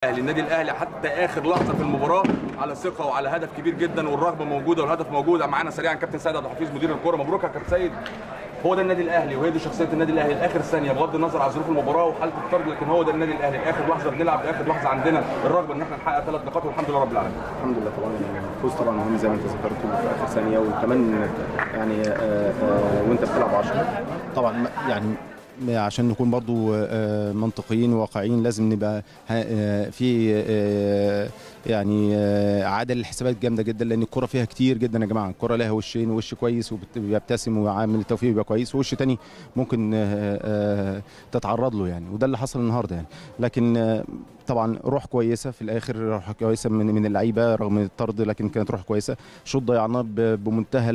النادي الاهلي حتى اخر لحظه في المباراه على ثقه وعلى هدف كبير جدا، والرغبه موجوده والهدف موجود. معانا سريعا كابتن سيد عبد الحفيظ مدير الكره. مبروك يا كابتن سيد. هو ده النادي الاهلي وهي دي شخصيه النادي الاهلي لاخر ثانيه بغض النظر عن ظروف المباراه وحاله الطرد، لكن هو ده النادي الاهلي. اخر لحظه بنلعب، اخر لحظه عندنا الرغبه ان احنا نحقق 3 نقاط والحمد لله رب العالمين. الحمد لله طبعا. الفوز طبعا مهم زي ما انت ذكرت في اخر ثانيه، وكمان يعني وانت بتلعب 10 طبعا. يعني عشان نكون برضو منطقيين وواقعيين لازم نبقى في يعني عدل الحسابات جامده جدا، لان الكره فيها كتير جدا يا جماعه. الكره لها وشين، وش كويس وبيبتسم وعامل التوفيق بيبقى كويس، ووش تاني ممكن تتعرض له يعني، وده اللي حصل النهارده يعني. لكن طبعا روح كويسه في الاخر، روح كويسه من اللعيبه رغم الطرد، لكن كانت روح كويسه. شوط ضيعناه بمنتهى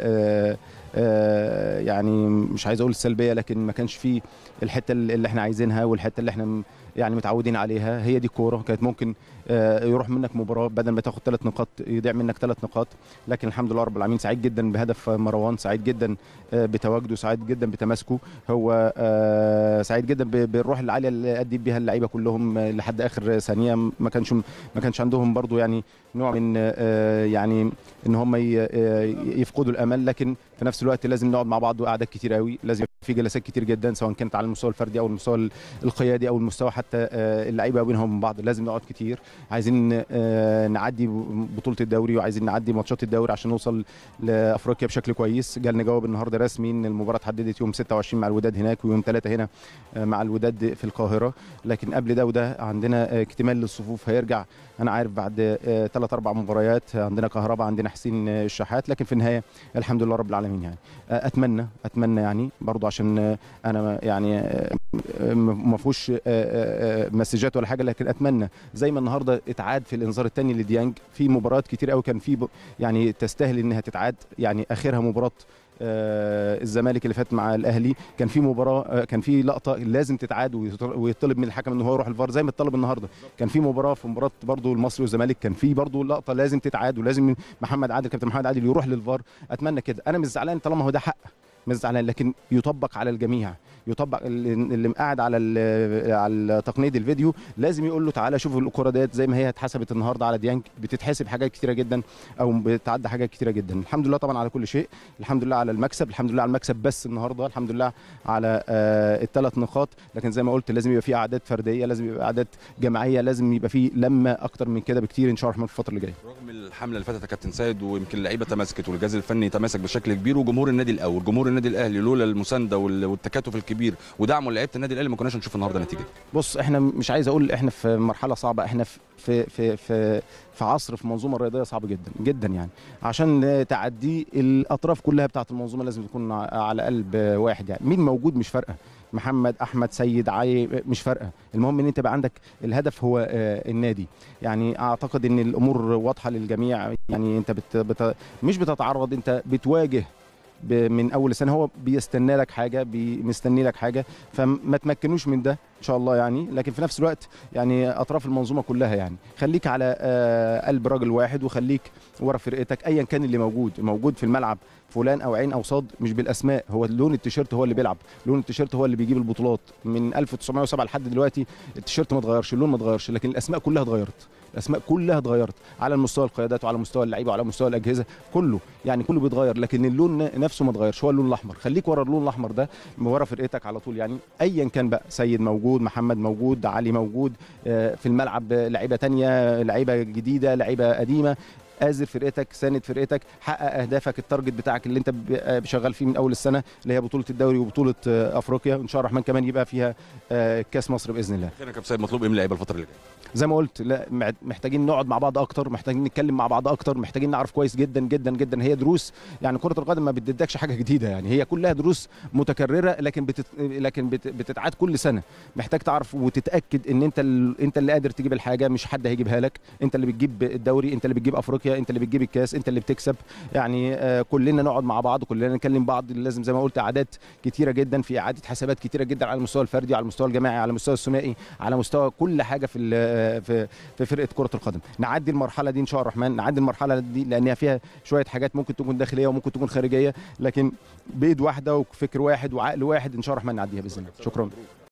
يعني مش عايز اقول السلبيه، لكن ما كانش فيه الحته اللي احنا عايزينها والحته اللي احنا يعني متعودين عليها. هي دي الكوره. كانت ممكن يروح منك مباراه بدل ما تاخد 3 نقاط يضيع منك 3 نقاط، لكن الحمد لله رب العالمين. سعيد جدا بهدف مروان، سعيد جدا بتواجده، سعيد جدا بتماسكه. هو سعيد جدا بالروح العاليه اللي ادي بيها اللعيبه كلهم لحد اخر ثانيه. ما كانش عندهم برضو يعني نوع من يعني ان هم يفقدوا الامل، لكن في نفس الوقت لازم نقعد مع بعض وقعدات كتير قوي، لازم في جلسات كتير جدا سواء كانت على المستوى الفردي او المستوى القيادي او المستوى حتى اللعيبه بينهم من بعض. لازم نقعد كتير. عايزين نعدي بطوله الدوري وعايزين نعدي ماتشات الدوري عشان نوصل لافريقيا بشكل كويس. جالنا جواب النهارده رسمي ان المباراه اتحددت يوم 26 مع الوداد هناك، ويوم 3 هنا مع الوداد في القاهره. لكن قبل ده وده عندنا اكتمال للصفوف هيرجع. انا عارف بعد 3-4 مباريات عندنا كهرباء، عندنا حسين الشحات، لكن في النهايه الحمد لله رب العالمين يعني. اتمنى يعني برضو عشان انا يعني ما فيهوش مسجات ولا حاجه، لكن اتمنى زي ما النهارده اتعاد في الانذار الثاني لديانج، في مباريات كتير قوي كان في يعني تستاهل انها تتعاد. يعني اخرها مباراه الزمالك اللي فات مع الاهلي، كان في مباراه كان في لقطه لازم تتعاد ويطلب من الحكم ان هو يروح الفار زي ما اتطلب النهارده. كان في مباراه برضو المصري والزمالك كان في برضو لقطه لازم تتعاد، ولازم كابتن محمد عادل يروح للفار. اتمنى كده. انا مش زعلان طالما هو ده حق، مش زعلان، لكن يطبق على الجميع. يطبق اللي قاعد على تقنيه الفيديو لازم يقول له تعالى شوف الكره ديت زي ما هي اتحسبت النهارده على ديانج، بتتحسب حاجات كتيره جدا او بتعدى حاجات كتيره جدا. الحمد لله طبعا على كل شيء، الحمد لله على المكسب، الحمد لله على المكسب بس النهارده، الحمد لله على ال3 نقاط. لكن زي ما قلت لازم يبقى في اعداد فرديه، لازم يبقى اعداد جماعيه، لازم يبقى في لمه اكتر من كده بكتير ان شاء الله في الفتره اللي جايه. رغم الحمله اللي فاتت يا كابتن سيد ويمكن اللعيبه تماسكت والجهاز الفني تماسك بشكل كبير، وجمهور النادي الاول جمهور النادي الاهلي لولا المسانده والتكاتف الكبير ودعم لعيبه النادي الاهلي ما كناش نشوف النهارده نتيجه. بص احنا مش عايز اقول احنا في مرحله صعبه، احنا في عصر في منظومه رياضيه صعبه جدا جدا يعني. عشان تعدي الاطراف كلها بتاعه المنظومه لازم تكون على قلب واحد يعني. مين موجود مش فارقه، محمد احمد سيد عاي مش فارقه، المهم ان انت يبقى عندك الهدف هو النادي يعني. اعتقد ان الامور واضحه للجميع يعني. انت مش بتتعرض، انت بتواجه من اول سنه. هو بيستنى لك حاجه، مستني لك حاجه، فما تمكنوش من ده ان شاء الله يعني. لكن في نفس الوقت يعني اطراف المنظومه كلها يعني خليك على قلب راجل واحد، وخليك ورا فرقتك ايا كان اللي موجود في الملعب، فلان او عين او صاد، مش بالاسماء. هو لون التيشيرت هو اللي بيلعب، لون التيشيرت هو اللي بيجيب البطولات. من 1907 لحد دلوقتي التيشيرت ما اتغيرش، اللون ما اتغيرش، لكن الاسماء كلها اتغيرت. الاسماء كلها اتغيرت على المستوى القيادات وعلى مستوى اللعيبه وعلى مستوى الاجهزه، كله يعني كله بيتغير، لكن اللون نفسه ما اتغيرش، هو اللون الاحمر. خليك ورا اللون الاحمر ده، ورا فرقتك على طول يعني. ايا كان بقى، سيد موجود، محمد موجود، علي موجود، في الملعب لعيبه ثانيه، لعيبه جديده، لعيبه قديمه. آزر فرقتك، ساند فرقتك، حقق اهدافك، التارجت بتاعك اللي انت شغال فيه من اول السنه اللي هي بطوله الدوري وبطوله افريقيا، ان شاء الله الرحمن كمان يبقى فيها كاس مصر باذن الله. اخيرا يا كابتن سيد مطلوب ايه من اللعيبه الفتره اللي جايه؟ زي ما قلت، لا محتاجين نقعد مع بعض اكتر، محتاجين نتكلم مع بعض اكتر، محتاجين نعرف كويس جدا جدا جدا. هي دروس يعني، كره القدم ما بتدكش حاجه جديده يعني، هي كلها دروس متكرره، لكن بتتعاد كل سنه. محتاج تعرف وتتاكد ان انت اللي قادر تجيب الحاجه، مش حد هيجيبها لك. انت اللي بتجيب الدوري، انت اللي بتجيب افريقيا، انت اللي بتجيب الكاس، انت اللي بتكسب يعني. كلنا نقعد مع بعض، كلنا نكلم بعض. لازم زي ما قلت اعداد كتيره جدا، في اعاده حسابات كتيره جدا على المستوى الفردي، على المستوى الجماعي، على المستوى الثنائي، على مستوى كل حاجه في فرقه كره القدم. نعدي المرحله دي ان شاء الله الرحمن، نعدي المرحله دي لان فيها شويه حاجات ممكن تكون داخليه وممكن تكون خارجيه، لكن بايد واحده وفكر واحد وعقل واحد ان شاء الله الرحمن نعديها باذن الله. شكرا.